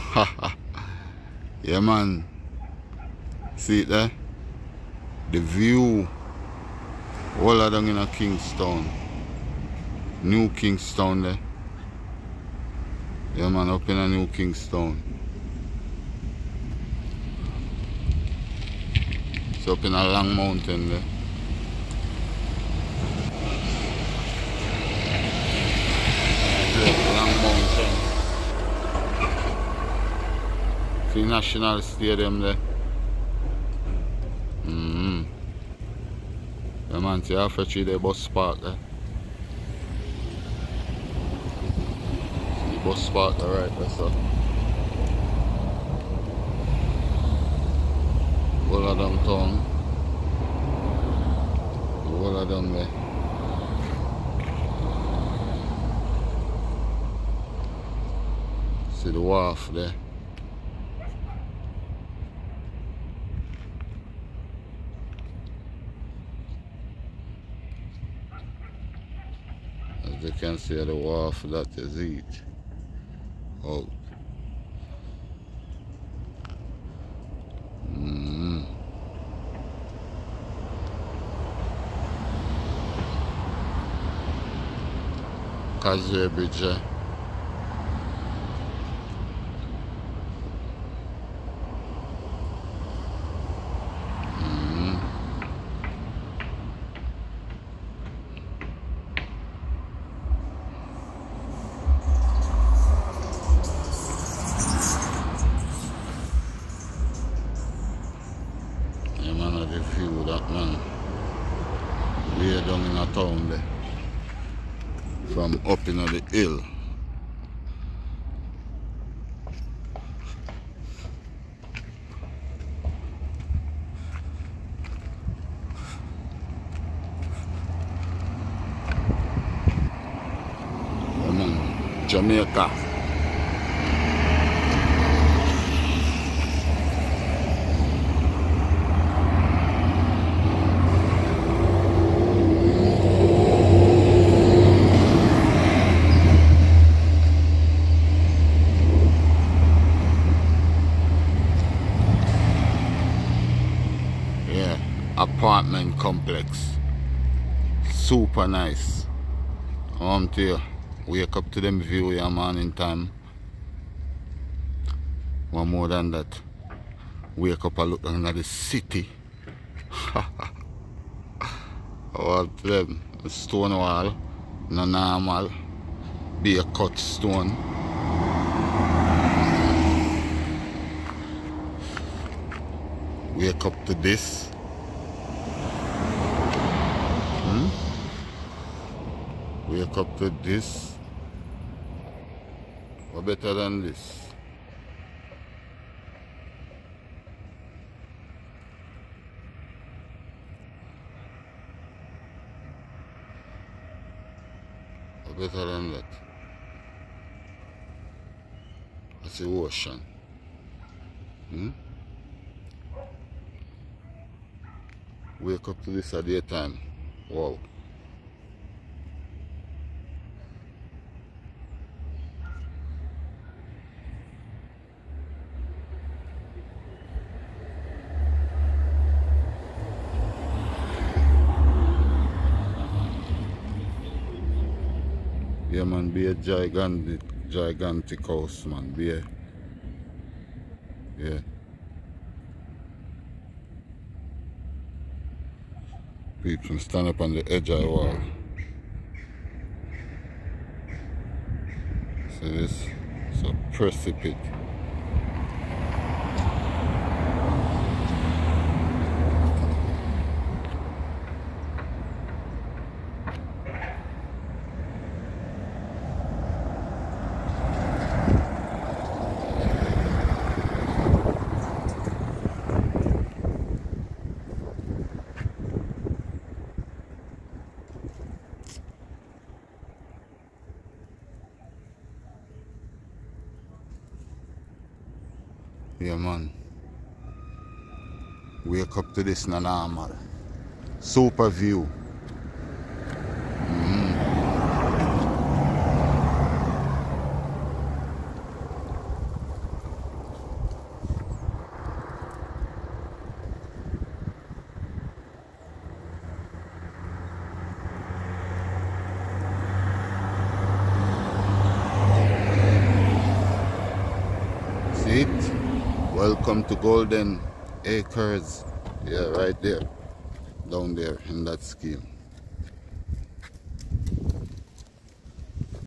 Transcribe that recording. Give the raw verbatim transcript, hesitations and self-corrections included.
Yeah, man. See it there? The view. All of them in a Kingstone. New Kingstone there. Yeah, man, up in a new Kingstone. It's up in a long mountain there. Long mountain. See National Stadium there. Mm-hmm. Yeah, man, see half a tree there, bus park there. See the bus park there right there, so. All of them town. All of them there. See the wharf there. As you can see the wharf, that is it. Oh. Mm. Causeway Bridge. Eh? The view that man way down in a town there from up in the hill. Yeah, man. Jamaica. Apartment complex, super nice. I'm to you, wake up to them view your morning time. One more than that, wake up and look down at the city. All to them, stone wall, no normal, be a cut stone. Wake up to this. Wake up to this. What better than this? What better than that? That's the ocean. Hmm? Wake up to this at daytime. Wow. Yeah, man, be a gigantic, gigantic house, man. Be a, yeah. People stand up on the edge of the wall. See this? It's a precipice. Yeah, man. Wake up to this na normal. Super view. Mm-hmm. Welcome to Golden Acres. Yeah, right there. Down there in that scheme.